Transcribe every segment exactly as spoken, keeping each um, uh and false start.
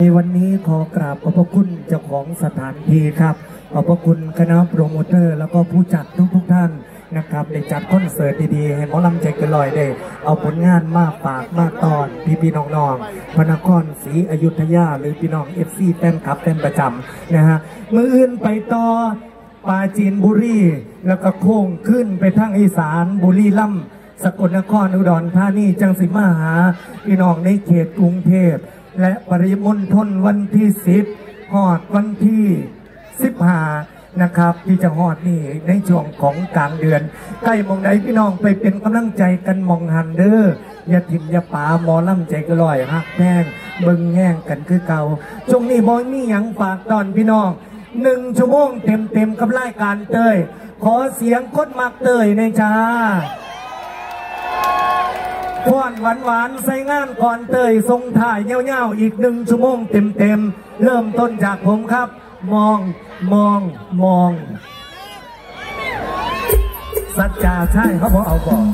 ในวันนี้ขอกราบขอบพระคุณเจ้าของสถานที่ครับขอบพระคุณคณะโปรโมเตอร์แล้วก็ผู้จัดทุกทุกท่านนะครับได้จัดคอนเสิร์ตดีๆให้หมอลำใจเกินลอยได้เอาผลงานมาฝากมาตอนพี่พี่น้องๆพระนครศรีอยุธยาหรือพี่น้องเอฟซีแฟนคลับแฟนประจำนะฮะมืออื่นไปต่อปราจีนบุรีแล้วก็โค้งขึ้นไปทางอีสานบุรีรัมย์สกลนครอุดรธานีจังสิมาหาพี่น้องในเขตกรุงเทพและปริมณฑลวันที่สิบฮอดวันที่สิบห้านะครับที่จะฮอดนี่ในช่วงของกลางเดือนใกล้มองไหนพี่น้องไปเป็นกำลังใจกันมองหันเด้ออย่าถิ่มอย่าป่าหมอลำใจกระลอยฮักแป้งเบิ่งแง่งกันคือเก่าช่วงนี้บอยมีหยังฝากตอนพี่น้องหนึ่งชั่วโมงเต็มเต็มกับรายการเตยขอเสียงคนมักเตยในจ้าก่อนหวานหวานใส่งานก่อนเตยทรงถ่ายเงาๆอีกหนึ่งชั่วโมงเต็มเต็มเริ่มต้นจากผมครับมองมองมองสัจจาใช่เขาบอกเอาบอก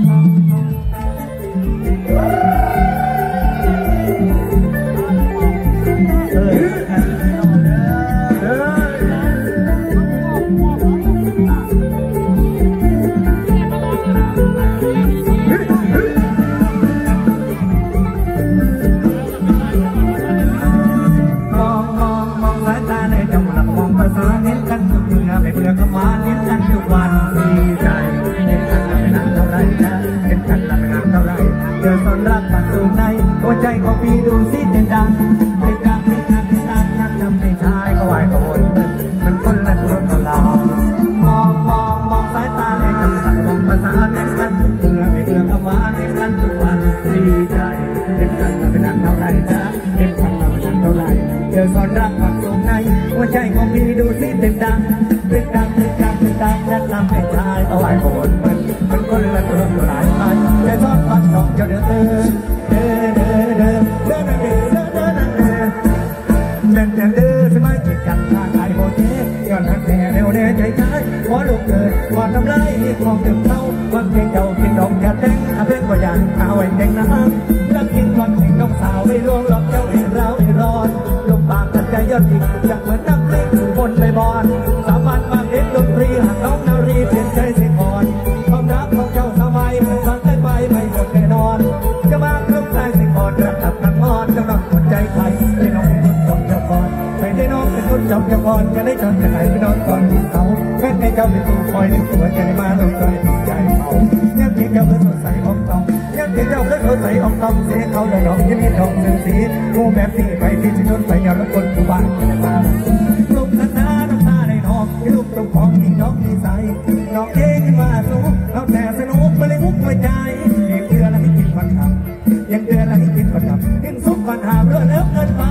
ใจของพี่ดูสิเด่นดังเด่นดังเด่นดังเด่นดังนักทำให้ชายก็ไหวก็วนมันคนละคนละเรามองมองมองสายตาในคำสั่งมองภาษาเด่นกันทุกเมื่อไม่เบื่อคำว่าเด่นกันทุกวันดีใจเด่นกันเป็นนักเท่าไรจ้าเด่นกันเป็นนักเท่าไรเจอสอนรักฝักตรงในหัวใจของพี่ดูสิเด่นดังเด่นดังเด่นดังเด่นดังนักทำให้ชายก็ไหวก็วนมันมันคนละคนละหลายไปเจอสอนฝักตรงเจ้าเดือดเดินเดินเดินเดินเดินเดินเดินเดินเดินเดินเดินเดินสมัยจิตจังทางไกลโบเทย้อนหักแน่เร็วเดินใจใจพอลูกเกิดพอทำไรของถึงเขาวันเพียงเจ้ากินดอกยาแตงอาเพ่งว่ายันเอาไว้แดงน้ำรักกินวันแห่งน้องสาวไม่ลวงหลอกเจ้าเอ๋เราเอ๋ร้อนลูกปากตัดใจยอดจริงอยากเหมือนนักเล่นบนใบบอนสาบานมาเล่นดนตรีหักน้องนารีเปลี่ยนใจเสียก่อนความรักของเจ้าสมัยมันฟังได้ไปไม่หมดแน่นอนจะมาครบใจสิก่อนรักตับตัดงอนจะรักหัวใจใครได้น้องเป็นคนจบเจ้าก่อนไปได้น้องเป็นคนจบเจ้าก่อนจะได้จนจะไหนไปนอนก่อนเขาแค่ในเจ้าเป็นตัวคอยในหัวใจมาลงใจใจเขายังเพียงเจ้าเพื่อสดใสออกตองยังเพียงเจ้าเพื่อสดใสออกตองเสียเขาเลยน้องยังมีทองเส้นสีงูแบบนี้ไปที่จะโดนไปยาวแล้วคนผู้บ้านจะมาลูกน้ำตาน้ำตาในน้องที่ลูกตรงของที่น้องที่ใสน้องเองมาสู้เราแต่สนุกมาเลยมุกหัวใจยังเดือดและไม่กินวันคำยังเดือดและไม่กินวันคำกินซุปวันหามเลือดเลิกเกินไป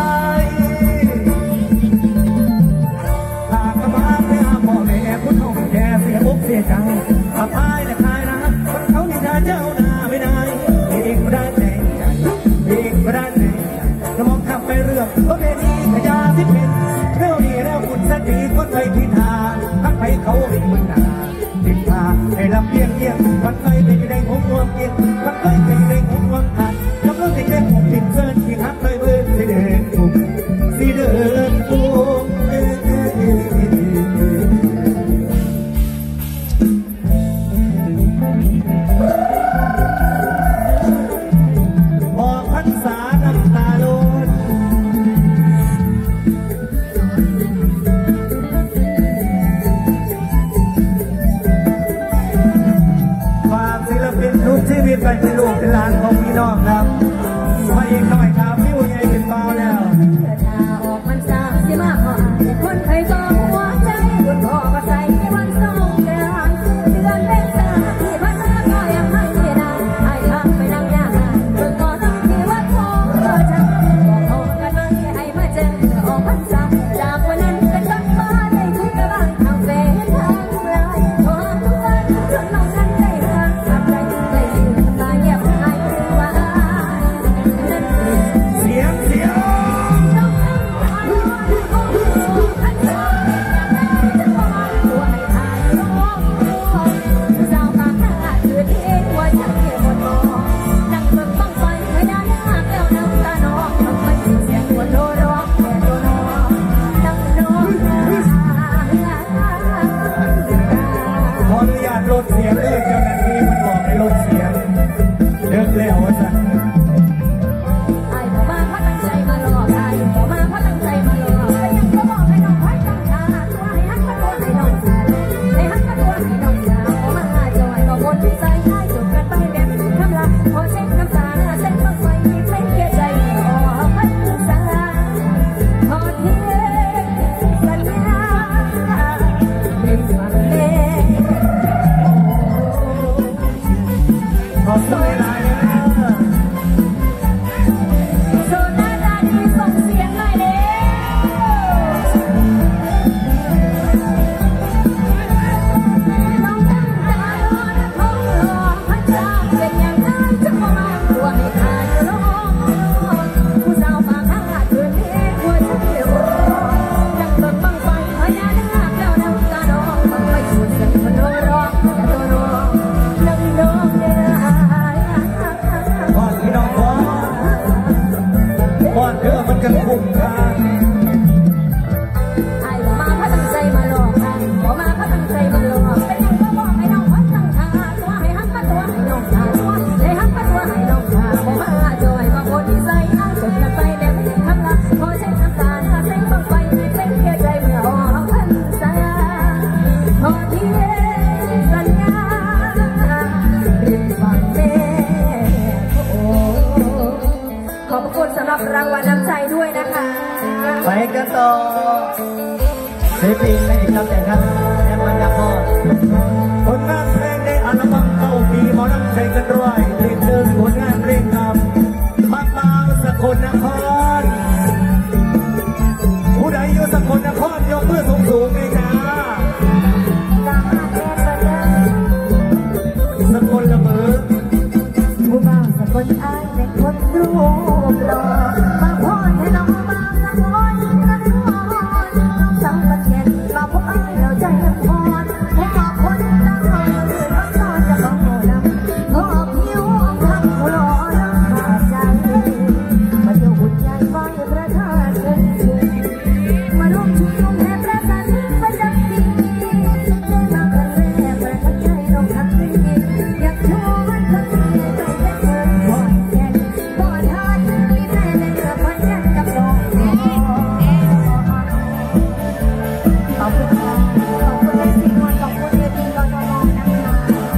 ถ้ากระบ้าไม่อาพ่อแม่พุทธองค์แก่เสียบุกเสียใจอาพายและคายนะคนเขานินทาเจ้าหน้าไม่ได้เองก็ได้แต่งใจเองก็ได้แต่งใจจะมองขับไปเรื่องก็ไม่ดีขยาที่เป็นเรื่องนี้แล้วคุณสติคนไปทิศทางทักไปเขาเป็นมึงนาทิศทางให้ลำเลียงเอียงมันไปไปได้งงงวงเอียงมันไปไปได้งงงวงขาดกำลังจะแก้ผมผิดเส้นที่ทักไปเบื่อที่เดินอนเธอมันกันคุ้มค่าไอ้บ่มาเพราะตั้งใจมาหลอกค่ะบ่มาเพราะตั้งใจมาหลอกเป็นยังก็บอกให้น้องคนตั้งทางตัวให้หักก็ตัวให้น้องตาตัวให้หักก็ตัวให้น้องตาบ่มาจอยบางคนที่ใส่อ้างจนกันไปแต่ไม่ได้ทำละพอใช้น้ำตาถ้าใช้บังไฟให้เป็นแค่ใจเมื่อออกพรรษาพอเทียนสัญญาริมฝั่งแม่โอ้ขอบคุณสำหรับรางวัลน้ำใจด้วยนะคะไปกันต่อศิลปินในอีกตำแหน่งครับแอมมันยาพอผลงานเพลงในอัลบั้มเก้าปีหมอลำใจกันร้อยเพลงเดินผลงานเพลงนำมาบางสกลนครผู้ใดอยู่สกลนครยกมือสูงสูงเลยจ้าสกลละเมอผู้บ่าวสกลอายในคนรูปหล่อมาพอดให้น้องมาสักคนสักคนสังกัดเย็นมาพบอายแล้วใจยังพอดให้บอกคนตั้งเอาหรือต้องตอนจะบอกโหดำพอผิวคำหัวหล่อแล้วขาดใจมาเที่ยวหุ่นใหญ่ไฟพระธาตุเชิงชุมมาร่วมชุมนุมแห่พระสันประจำปีได้มาครั้งแรกประทับใจน้องทักทีอยากชวนทักทีใจจะเกินพอแก่พอทานมีแม่ในเรือพันยันกับน้องขอบคุณค่ะขอบคุณแม่สิงห์ขอบคุณเอทีกทมนะคะ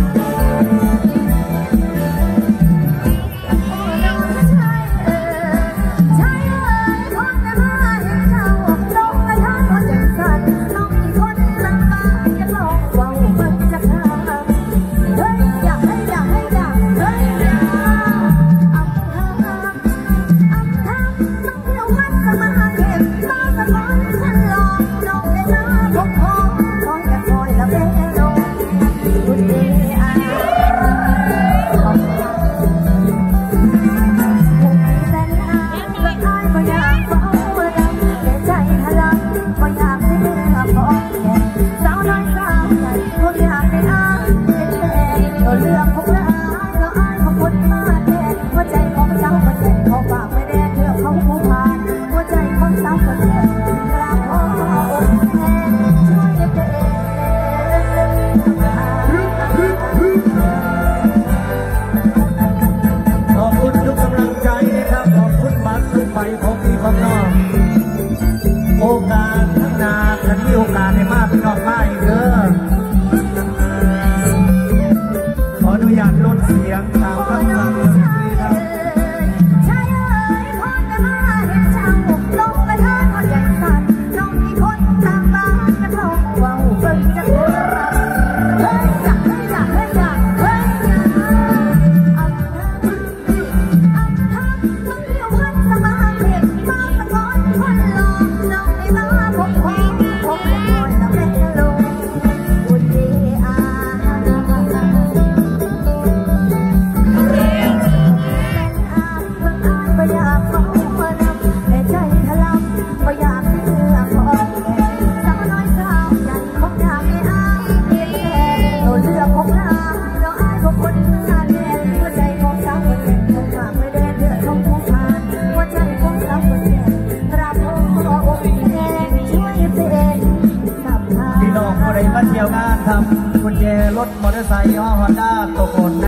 โอ้น้องชายเอ๋ยชายเอ๋ยพอจะมาเห็นเจ้าลงกระทำคนใจสั่นน้องมีคนลำบากจะลองเว้ามันจะขาดเฮ้ยอยากให้อยากให้อยากเฮ้ยอยากอับทางอับทางต้องเที่ยววัดสมาเก็บมาสะท้อนฉันหลอกน้องได้มาพบพ่อคอยแต่คอยละเบลงคุณเดีอาขอบคุณค่ะผมมีแฟนอาเพื่อนอายก็อยากเฝ้าดำแต่ใจพลังก็อยากให้เมื่อพอแก่สาวน้อยสาวใหญ่ก็อยากให้อายเป็นแฟนตัวเลือกของเราเราอายของคนมาแทนหัวใจของสาวคนแก่เขาฝากไม่แดงเลือกเขาผู้ผ่านหัวใจของสาวคนแก่กราบขอองค์แทนช่วยเตือนขอบคุณทุกกำลังใจนะครับขอบคุณบัตรทุกใบของพี่ของน้องโอกาสข้างหน้าคันมีโอกาสให้มากพี่น้องมากอีกเด้อขออนุญาตลดเสียงตามคำสั่งครับชายเอ๋ยพอจะมาเห็นเจ้าลงกระทะคนใหญ่สั่นน้องมีคนตามบ้านจะลองเว้าเบิ่งจะเกิดเฮ้ยอยากให้อยากให้อยากเฮ้ยอยากอับทางอับทางต้องเที่ยววัดสมาเก็บมาสะท้อนคนหลอกน้องได้มาพบพ่อพบแต่คอยละแม่ลงอุ่นดีอาไม่อยากเฝ้ามาดำแต่ใจถลำไม่อยากให้เธอขอแก่สาวน้อยสาวใหญ่ของอยากให้อายเพียงแค่ตัวเลือกของเราเราอายของคนเมื่อแดนหัวใจของสาวคนแก่คงฝากไม่แดนเลือดของผู้ผ่านหัวใจของสาวคนแก่กราบขอองค์แทนช่วยเป็นสับทางพี่น้องคนใดมาเที่ยวงานทำกุญแจรถมอเตอร์ไซค์ยี่ห้อฮอนด้าตกหล่น